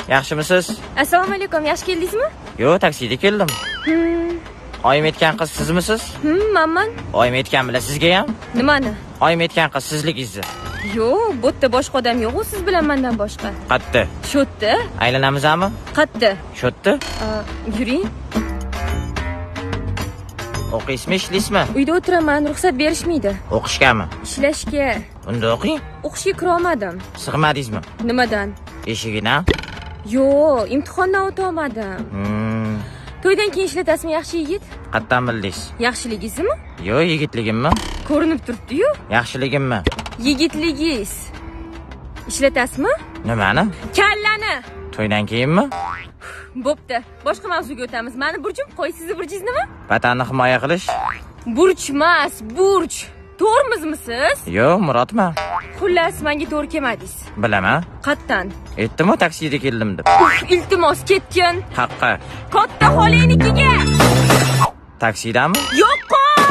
Yaxshimisiz? Assalomu alaykum, yaxshi keldingizmi? Yo'q, taksida keldim. Oyim aytgan qiz sizmisiz? Manman. Oyim aytgan bilan sizga ham? Nimani? Oyim aytgan qiz sizligingizni. Yo'q, bu yerda boshqa odam yo'q, siz bilan mendan boshqa. Qayerda? Shu yerda. Aylanamizmi? Qayerda? Shu yerda. Yuring. O'qiysizmi, ishlaysizmi? Uyda o'tiraman, ruxsat berishmaydi. O'qishgami? Ishlashga. Unda o'qing. O'qishga kira olmadim. Sig'madingizmi? Nimadan? Eshigidan? Yo'q, imtihondan o'ta olmadim. To'ydan keyin ishlatasizmi, yaxshi yigit? Qayerdan bildingiz? Yaxshiligingizmi? Yo'q, yigitligimmi? Ko'rinib turibdi-yu. Yaxshiligimmi? Yigitligingiz. Ishlatasizmi? Nimani? Kallani. To'ydan keyinmi? Bo'pti. Boshqa mavzuga o'tamiz. Meni burchim, qo'y, sizni burchingiz nima? Vatanni himoya qilish? Burch emas, burch. To'rmizmisiz? Yo'q, Murodman. Xullas, menga to'g'ri kelmadingiz. Bilaman. Qattan. Aytdim-ku, taksida keldim deb. Iltimos, ketgin. Haqqa. Katta xolinikiga. Taksidami? Yo'q, qo'y.